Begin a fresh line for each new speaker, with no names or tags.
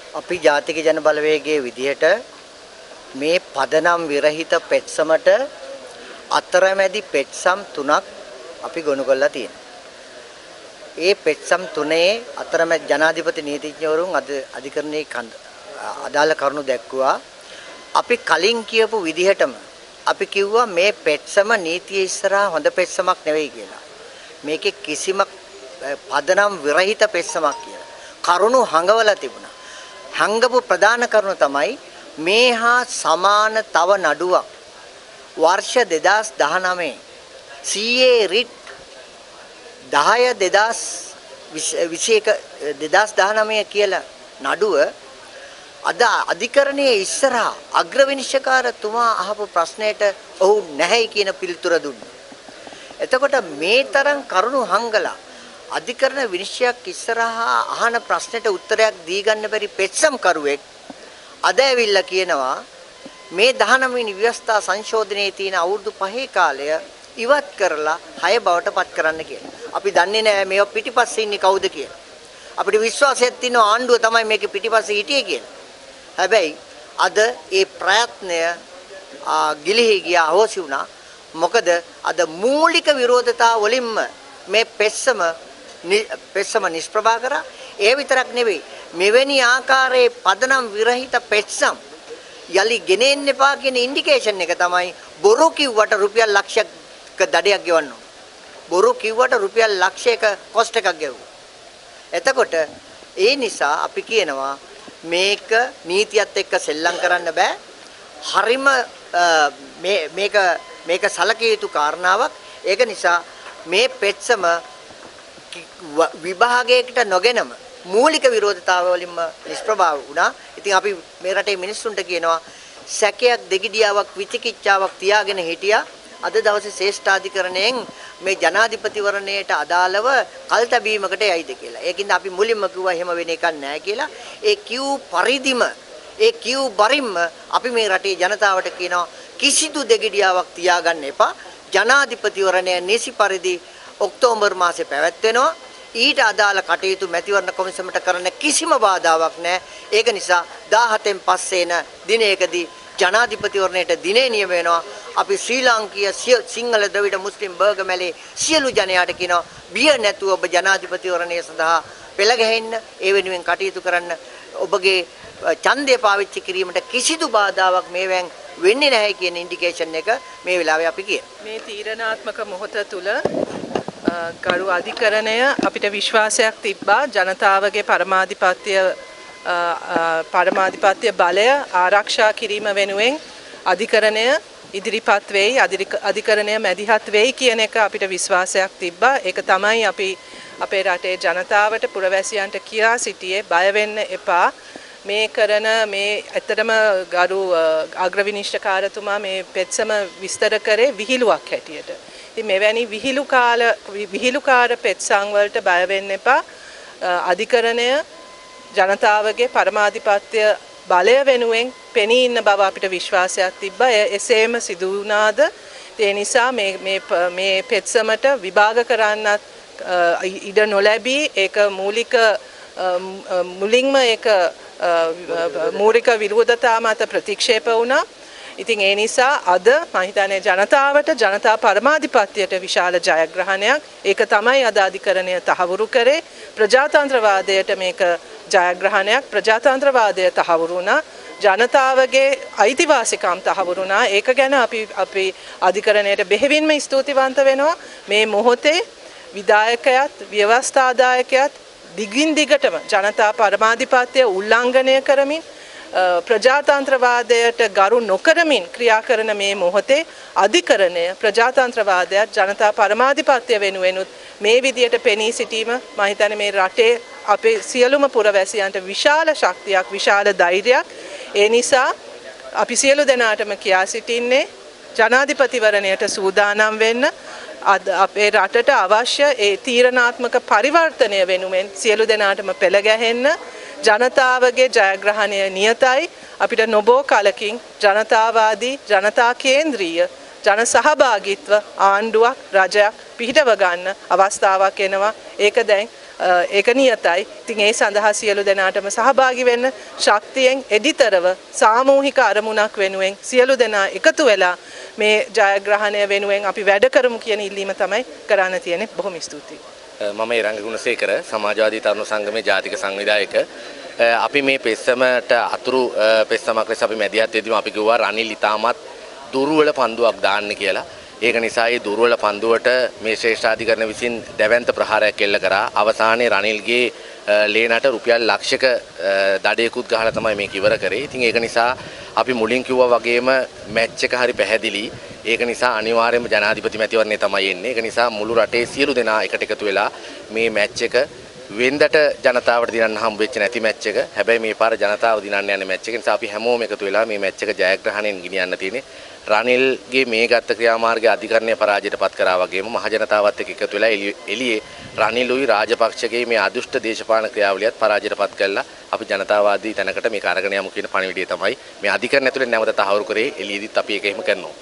අපි ජාතික ජන බලවේගයේ විදිහට මේ පදනම් විරහිත පෙත්සමට අතරමැදි පෙත්සම් තුනක් අපි ගොනු කරලා තියෙනවා. ඒ පෙත්සම් තුනේ අතරමැද ජනාධිපති නීතිඥවරුන් අධිකරණයේ අදාළ කරුණු දැක්වුවා. අපි කලින් කියපු විදිහටම අපි කිව්වා මේ පෙත්සම නීතිය ඉස්සරහා හොඳ පෙත්සමක් නෙවෙයි කියලා. මේකේ කිසිම පදනම් විරහිත පෙත්සමක් කියලා. කරුණු හංගවලා තිබුණා. හංගපු ප්‍රධාන කරුණ තමයි මේ හා සමාන තව නඩුවක් වර්ෂ 2019 CA රිට් 10/2019 කියලා නඩුව අද අධිකරණයේ ඉස්සරහා අග්‍රවිනිශ්චයකාරතුමා අහපු ප්‍රශ්නයට ඔව් නැහැයි කියන පිළිතුර දුන්නා. එතකොට මේ තරම් කරුණු හංගලා අධිකරණ විනිශ්චයක් ඉස්සරහා අහන ප්‍රශ්නෙට උත්තරයක් දී ගන්න බැරි පෙත්සම් කරුවෙක් අද ඇවිල්ලා කියනවා මේ 19 වෙනි ව්‍යවස්ථා සංශෝධනයේ තියෙන අවුරුදු 5 කාලය ඉවත් කරලා 6 බවට පත් කරන්න කියලා. අපි දන්නේ නැහැ මේව පිටිපස්සේ ඉන්නේ කවුද කියලා. අපිට විශ්වාසයක් තියෙනවා ආණ්ඩුව තමයි මේකේ පිටිපස්සේ හිටියේ කියලා. හැබැයි අද ඒ ප්‍රයත්නය ගිලිහි ගියා අවශ්‍ය වුණා. මොකද අද මූලික විරෝධතා වලින්ම මේ පෙත්සම නිෂ්ප්‍රභා කරා. ඒ විතරක් නෙවෙයි මෙවැනි ආකාරයේ පදනම් විරහිත පෙත්සම් යලි ගෙනෙන්න එපා කියන ඉන්ඩිකේෂන් එක තමයි බොරු කිව්වට රුපියල් ලක්ෂයක් දඩයක් ගෙවන්න ඕන. බොරු කිව්වට රුපියල් ලක්ෂයක කොස්ට් එකක් ගෙවුවා. එතකොට ඒ නිසා අපි කියනවා මේක නීතියත් එක්ක සෙල්ලම් කරන්න බෑ. හරිම මේක සලකිය යුතු කාරණාවක්. ඒක නිසා මේ පෙත්සම විභාගයකට නොගෙනම මූලික විරෝධතාව වලින්ම නිෂ්ප්‍රභා වුණා. ඉතින් අපි මේ රටේ මිනිස්සුන්ට කියනවා සැකයක් දෙගිඩියාවක් විචිකිච්ඡාවක් තියාගෙන හිටියා. අද දවසේ ශ්‍රේෂ්ඨාධිකරණයෙන් මේ ජනාධිපතිවරණයට අදාළව කල්තැබීමකට යයිද කියලා. ඒකින්ද අපි මුලින්ම කිව්වා එහෙම වෙන එකක් නැහැ කියලා. ඒ කිව් පරිදිම ඒ කිව් බරින්ම අපි මේ රටේ ජනතාවට කියනවා කිසිදු දෙගිඩියාවක් තියාගන්න එපා. ජනාධිපතිවරණය නිසි පරිදි ඔක්තෝබර් මාසේ පැවැත්වෙනවා. ඊට අදාළ කටයුතු මැතිවරණ කොමිසමට කරන්න කිසිම බාධාවක් නැහැ. ඒක නිසා 17න් පස්සේ එන දිනයකදී ජනාධිපතිවරණයට දිනේ නියම වෙනවා. අපි ශ්‍රී ලාංකීය සිංහල ද්‍රවිඩ මුස්ලිම් බර්ගමැලේ සියලු ජනයාට කියනවා බිය නැතුව ඔබ ජනාධිපතිවරණය සඳහා පෙළ ගැහෙන්න, ඒ වෙනුවෙන් කටයුතු කරන්න. ඔබගේ ඡන්දය පාවිච්චි කිරීමට කිසිදු බාධාවක් මේවෙන් වෙන්නේ නැහැ කියන ඉන්ඩිකේෂන් එක මේ වෙලාවේ අපි කියනවා.
මේ තීරණාත්මක මොහොත තුල ගරු අධිකරණය අපිට විශ්වාසයක් තිබ්බා ජනතාවගේ පරමාධිපත්‍ය බලය ආරක්ෂා කිරීම වෙනුවෙන් අධිකරණය ඉදිරිපත් වෙයි, අධිකරණය මැදිහත් වෙයි කියන එක අපිට විශ්වාසයක් තිබ්බා. ඒක තමයි අපි අපේ රටේ ජනතාවට පුරවැසියන්ට කියා සිටියේ බය වෙන්න එපා. මේ කරන මේ ඇත්තටම ගරු අග්‍රවිනිශ්චයකාරතුමා මේ පෙත්සම විස්තර කරේ විහිළුවක් හැටියට. ඉතින් මෙවැනි විහිළුකාර පෙත්සම් වලට බය වෙන්න එපා. අධිකරණය ජනතාවගේ පරමාධිපත්‍ය බලය වෙනුවෙන් පෙනී ඉන්න බව අපිට විශ්වාසයක් තිබ්බා. එසේම සිදු වුණාද? ඒ නිසා මේ පෙත්සමට විභාග කරන්නත් ඉඩ නොලැබී ඒක මුලින්ම ඒක මූලික විරෝධතා මත ප්‍රතික්ෂේප වුණා. ඉතින් ඒ නිසා අද මම හිතන්නේ ජනතාවට ජනතා පරමාධිපත්‍යයට විශාල ජයග්‍රහණයක්. ඒක තමයි අද අධිකරණය තහවුරු කරේ. ප්‍රජාතන්ත්‍රවාදයට මේක ජයග්‍රහණයක්. ප්‍රජාතන්ත්‍රවාදය තහවුරු වුණා. ජනතාවගේ අයිතිවාසිකම් තහවුරු වුණා. ඒක ගැන අපි අධිකරණයට බෙහෙවින්ම ස්තුතිවන්ත වෙනවා. මේ මොහොතේ විධායකයත් ව්‍යවස්ථාදායකයත් දිගින් දිගටම ජනතා පරමාධිපත්‍ය උල්ලංඝනය කරමින් ප්‍රජාතන්ත්‍රවාදයට ගරු නොකරමින් ක්‍රියා කරන මේ මොහොතේ අධිකරණය ප්‍රජාතන්ත්‍රවාදයට ජනතා පරමාධිපත්‍ය වෙනුවෙනුත් මේ විදියට පෙනී සිටීම මම හිතන්නේ මේ රටේ අපේ සියලුම පුරවැසියන්ට විශාල ශක්තියක්, විශාල ධෛර්යයක්. ඒ නිසා අපි සියලු දෙනාටම කියා සිටින්නේ ජනාධිපතිවරණයට සූදානම් වෙන්න. අපේ රටට අවශ්‍ය ඒ තීරණාත්මක පරිවර්තනය වෙනුවෙන් සියලු දෙනාටම පෙළ ගැහෙන්න. ජනතාවගේ ජයග්‍රහණය නියතයි. අපිට නොබෝ කලකින් ජනතාවාදී, ජනතා කේන්ද්‍රීය, ජන සහභාගීත්ව ආණ්ඩුවක්, රජයක් පිහිටව ගන්න අවස්ථාවක් එනවා. ඒක දැන් ඒක නියතයි. ඉතින් ඒ සඳහා සියලු දෙනාටම සහභාගී වෙන්න ශක්තියෙන් එඩිතරව සාමූහික අරමුණක් වෙනුවෙන් සියලු දෙනා එකතු වෙලා මේ ජයග්‍රහණය වෙනුවෙන් අපි වැඩ කරමු කියන ඉල්ලීම තමයි කරන්න තියෙන්නේ. බොහොම ස්තුතියි.
මම ඉරංග ගුණසේකර සමාජවාදී තරුණ සංගමේ ජාතික සංවිධායක. අපි මේ පෙස්සමට අතුරු පෙස්සමක් ලෙස අපි මැදිහත් වෙද්දීම අපි කිව්වා රනිල් ඉතාමත් දුර්වල පන්දුවක් දාන්න කියලා. ඒක නිසා ඒ දුර්වල පන්දුවට මේ ශ්‍රේෂ්ඨාධිකරණ විසින් දැවැන්ත ප්‍රහාරයක් එල්ල කරා. අවසානයේ රනිල්ගේ ලේනට රුපියල් ලක්ෂයක දඩයකුත් ගහලා තමයි මේක ඉවර කරේ. ඉතින් ඒක නිසා අපි මුලින් කිව්වා වගේම මැච් එක හරි පැහැදිලි. ඒක නිසා අනිවාර්යයෙන්ම ජනාධිපති මැතිවරණය තමයි එන්නේ. ඒක නිසා මුළු රටේ සියලු දෙනා එකට එකතු වෙලා මේ මැච් එක වෙන්දට ජනතාවට දිනන්න හම්බෙච්ච නැති මැච් එක. හැබැයි මේ පාර ජනතාව දිනන්න යන මැච් එක නිසා අපි හැමෝම එකතු වෙලා මේ මැච් එක ජයග්‍රහණයෙන් ගෙනියන්න තියෙන්නේ. රනිල්ගේ මේ ගත්ත ක්‍රියාමාර්ගය අධිකරණය පරාජයටපත් කරා වගේම මහ ජනතාවත් එක්ක එකතු වෙලා එළියේ රනිලුයි රාජපක්ෂගේ මේ අදුෂ්ට දේශපාලන ක්‍රියාවලියත් පරාජයටපත් කළා. අපි ජනතාවාදී තැනකට මේක අරගෙන යමු කියන පණිවිඩය තමයි මේ අධිකරණ ඇතුලේ නැවත තහවුරු කරේ. එළියේදීත් අපි ඒක එහෙම කරනවා.